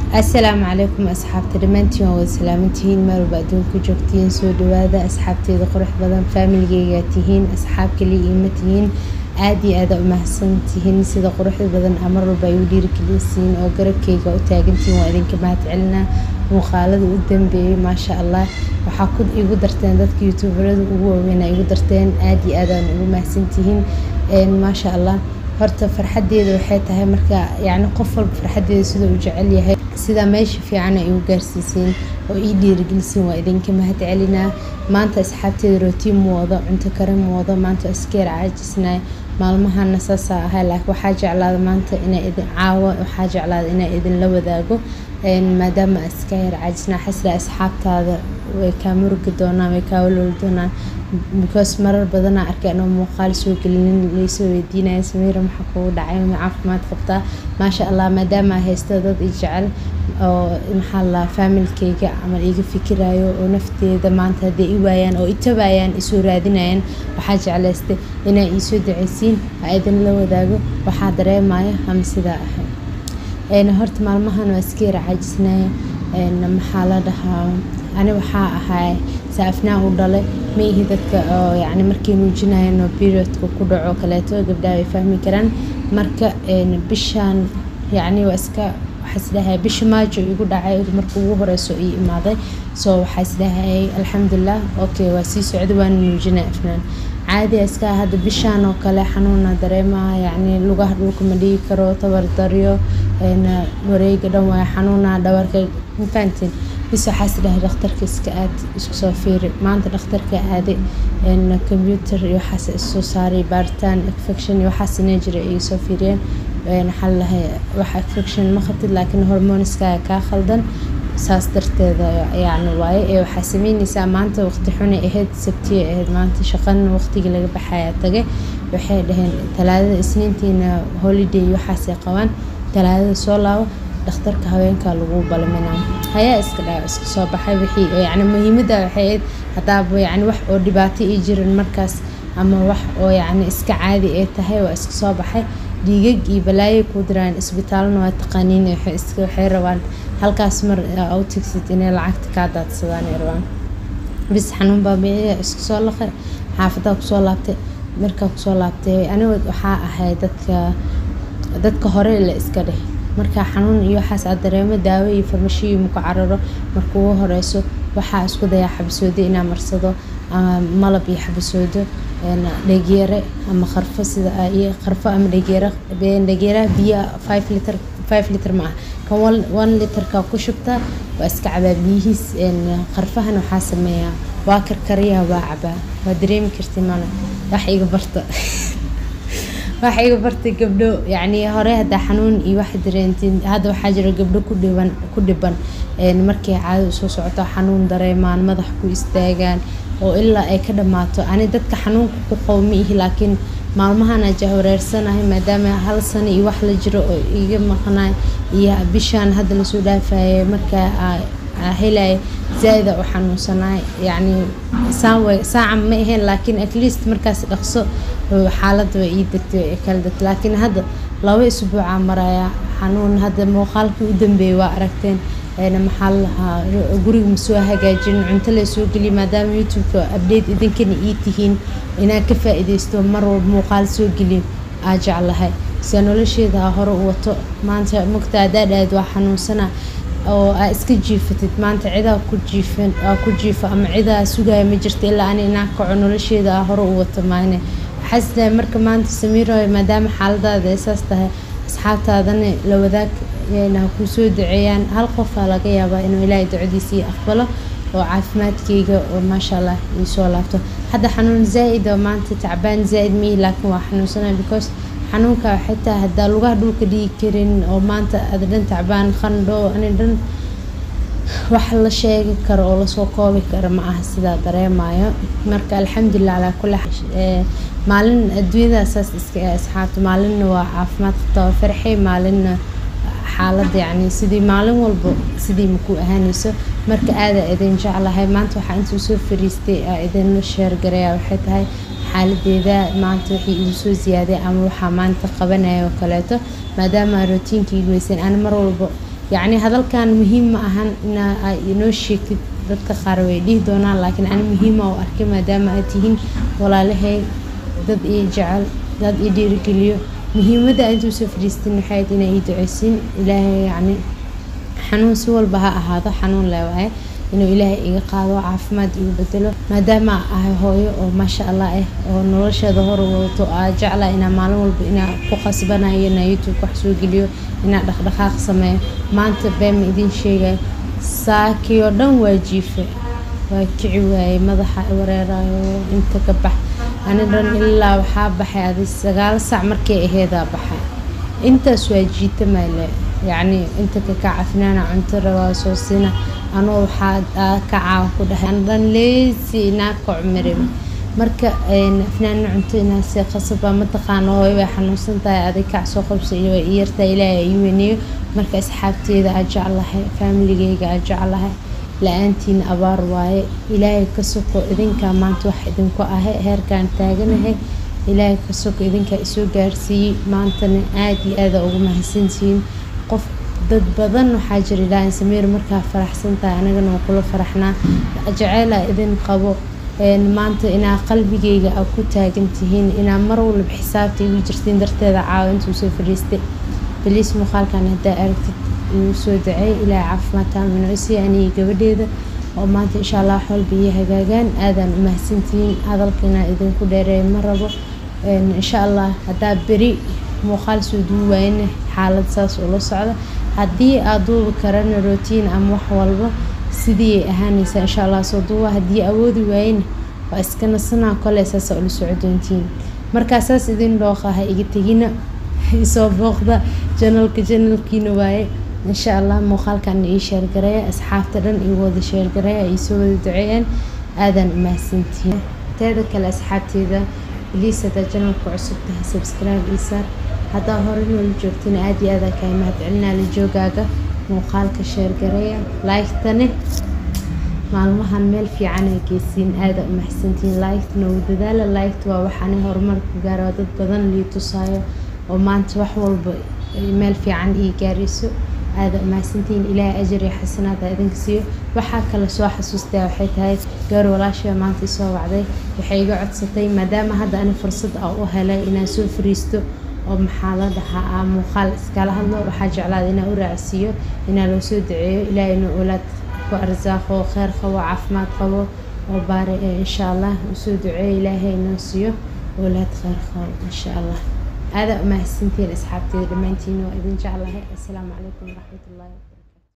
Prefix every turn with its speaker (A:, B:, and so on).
A: السلام عليكم أصحابتي دمانتين وسلامتين مال بعدون كجوكتين سو دوادا أصحابتي قرح بدن فاميلي تهين أصحاب كلي إيمتين عادي أدا محسنتين سيدا قرح بدن أمر بايودير كليسين أو قرب كيكا وتاجنتين وأذن كما تعلنا مخالد قدام بي ما شاء الله وحاكد إيقو درتين دادك يوتيوبرد ووينا إيقو درتين عادي أدا محسنتين ما شاء الله horta farxadeedu waxay tahay marka yaani qof walba farxadeedu sida uu jecel yahay sida meesha fiican ay u gaarsiiseen oo ii dhiirigelisay waa idinka mahad celinaa maanta asxaabteeda rootiin moodo cunto karin moodo maanta iskeer caajisnaa maalmahan saasa ahay laakiin waxa jeclaada maanta inay idin caawo waxa jeclaada inay idin la wadaago maadaama iskeer caajisnaa xasla asxaabtaada way ka murugi doonaan way ka walwal doonaan because marar badan arkay inuu muuqaal soo gelin leeso weydiinay Samiira maxaa ku dhacay ma caafimaad qabtaa ma sha Allah maadaama haysto dad i jecel oo maxaa la familkeyga amal iga fikirayo oo nafteeda maanta hadii i waayaan oo i tabayaan isu raadinayaan waxa jeclaystay inay i soo duceysiin aydan la wadaago waxa dareemaya ham sida ahay horta maalmahan waa iska raajisnaa maxaa la dhahaa أنا وحاء هاي سافنا ودله ميه ذاتك يعني مركي نوجينا إنه بيريود كوكو عقلاته قبل يفهمي كران مركا بشان يعني واسكا حس لها بش ما جو يقول عايد مركوه رسوي ماضي سو حس لها الحمد لله أوكي واسي سعد وان نوجينا إفنان عادي اسكا هذا بشان وكلا حنونا دريما يعني لغة لكم دي كرو تبر دريو إن وريق دم حنونا دورك مفانتين بس حاسة له دكتور كسكات إسكسوفير ما عند دكتور كعادي إن كمبيوتر يحس إسوساري بارتان إنفكشن يحس نجري إسوفيرين إن حلها واحد إنفكشن ما خدت لكن هرمون كاخلدن ساسترت يعني واي وحاسمين نساء ما أنت وقت حوني إهد سبتي إهد ما أنت شقن وقتي اللي بحياتك وحيدهن 3 سنين تينا هوليدي يحس قوان 3 سولاو دكتورك هوينك لغو بالمنا هيا اسكلا soo baxay wixii yani muhiimada waxay hadaab yani wax oo dhibaato ii jirin markaas ama wax oo yani iska caadi ay tahay waa iska soo baxay dhiigag iyo balaayo ku diraan isbitaalna waa taqaaniin waxay rabaan halkaas mar oo tigsid inay lacagta ka daadsadaan irwaan bis xanuun baabiye iska soo laqay xaafada ku soo laabtay marka ku soo laabtay aniga waxa ahay dadka hore la iska dheh marka xanuun iyo xaas dareemo daawo iyo farmashiyo muka cararo markuu horeyso waxa isku daya xabsoodo ina marsado ama malab iyo xabsoodo dhageere ama qarfo sida ay qarfo ama dhageera biyo 5 liter ma ka 1 liter ka ku shubta waa iska cabaabiyis qarfahan waxa sameeyaa waa karkariya waa caba waa dareemi kartay mana wax iga barta waxay bartay gabdho yani hore hada xanuun iyo wax dareentin hada waxa jira gabdho ku dhiban markay caado soo socoto xanuun dareemaan madax ku istaagaan oo ilaa ay ka dhamaato ani dadka xanuunka ku qowmiyi laakiin maalmahan aja horeersanahay maadaama hal sano iyo wax la jiro oo iga maqnaa iyo bishaan hada la soo dhaafay marka helay زايدة وحنوسنا يعني ساعة ما هي لكن at least مركز أقصى حالة وإيدت كلدت لكن هذا لو أسبوع مرايا حنون هذا مخالف ودم بواركتين أنا محل جوري مسوها جاجين عنتلي سوق لي مدام يوتيوب أبديت إذا كان إيتهين إنا كفا إذا استمر مخال سوق لي أرجع لها سنولشي ذا هرو وطو ما أنت مقتدى وحنوسنا oo iska jiifatid maanta cida ku jiifa ama cida sugaya ma jirto ilaa aan inaa ka nolosheeda hore u wato maayne xasna marka maanta Samiiro maadaama xaaladaada asaas tahay asxaabtaadana la wadaag inay ku soo duceeyaan hal qof laga yaabaa inuu Ilaahay ducadiisa aqbalo oo caafimaadkayga oo ma sha Allah ii soo laabto hada xanuun zaid oo maanta tacbaan zaid mi laakiin waa xanuunsanaa because xanuunka xitaa hada lugaha dhulka dhigi karin oo maanta adan tacbaan qandho ani dhan wax la sheegi karo oo la soo koobi karo ma aha sida dareemayo marka alxamdulillah ala kulli maalin adduunyada asaas iska asxaabta maalin waa caafimaad qabta farxay maalin xaalad yani sidii maalin walba sidii muku ahaanayso marka aada idin jeclahay maanta waxa inta soo fariistay idin share gareeya waxay tahay xaaladeeda maanta wixii igu soo ziyaaday ama waxa maanta qabanayo kaleeto maadaama routinkii weysan aan mar walba يعني هذا كان مهم أهان إن ينوشيك dadka qaar way dhihi doonaan laakiin aan muhiim ah oo arkay maadaama ay tihiin walaalahay dad ii jecel dad ii dhiirigeliyo muhiimada ay soo fadhiisteen waxay tahay inay duceysin ilaahay yani xanuun si walba ha ahaado xanuun leeyahay inuu ilaahay iga qaado caafimaad igu bedelo maadaama ay hooyo oo maasha Allah oo nolosheeda hor wadato jecla ina maalin walba ina ku qasbanayo ina YouTube wax soo geliyo ina dhaqdhaqaaq sameeyo maanta been idin sheegay saakiyo dhan waajiife waa kici waayay madaxa wareerayo inta ka bax ana dhan ilaa waxa baxay adi 9 saac markay aheeda baxay intaas waajiita maale yani inta ka cafinaana cunto rawaa soo sina anoo waxa ka caaw ku dhahan dhan leesina ku cumreen marka afnaan cunto ina si qasab ma taqaano way xanuunsan tahay aday ka soo qabsay way iyarta ilaahay ay weyniyo marka asxaabteeda ajacalahay family-geyga ajacalahay laantiin abaar waaye ilaahay ka soko idinka maanta wax idinku ahay heerkan taaganahay ilaahay ka soko idinka isoo gaarsiiyay maantana aad iyo aad ugu mahadsantiin qof dad badan waxa jira ilaahay sameer marka faraxsan tahay anagana kula faraxnaa jacayl idin qabo maanta ina qalbigeyga ku taagantihiin ina mar walba xisaabta igu jirtiin darteeda caawintu soo fadhiistay بليس مخال كان هدا أركت سودعي إلى عفمتها من عسي يعني قبليده وما إن شاء الله حول بيها جاجان آذان مهسنتين هذا القناة إذن كدير مرة إن شاء الله هدا بري مخال سودو وين حالة ساس ولا صعدة هدي أدو كرنا روتين أم وحولبه سدي أهانيسا إن شاء الله صدوه هدي أود وين وأسكن الصناعة كل أساس أولو سعودينتين مركز أساس إذن لوخها إجتيجينا soo booqda channelkiina waaye insha Allah muuqaalkan ii share gareeya asxaabta dhan ii wada share gareeya ii soo wada duceeyaan aadan mahadsantiin teeda kale asxaabteeda please hada channelka cusub tahay subscribe ii saar hada hore noo joogtiin aad iyo aad ka mahadcelinaa la joogaaga muuqaalka share gareeya like tane maalmahan meel fiican ay geesiin aad u mahadsantiin like noo dadaala like waa waxaan horumar ku gaaro dad badan li tusaayo ومانت وحول مال في عندي جاريسو هذا ما سنتين إلى أجري حسنات هذين كسيو وحكى لسوا حسوسته وحيت هاي جار ولا شيء ما أنت سوا بعدين وحيجي قعد ستي ما دام هذا أنا فرصة أو هلا إن أسوف ريستو أو محل ده مخالص كله الله وحاجة على إنه ورأسيه إنه لو سود إلى إنه أولاد وأرزاق وخير خو وعفمات خو وبارئ إن شاء الله وسود إلهي نسيه أولاد خير خو إن شاء الله هذا ما السنتين أصحابتي لما أنتي وإذن جعلها السلام عليكم ورحمة الله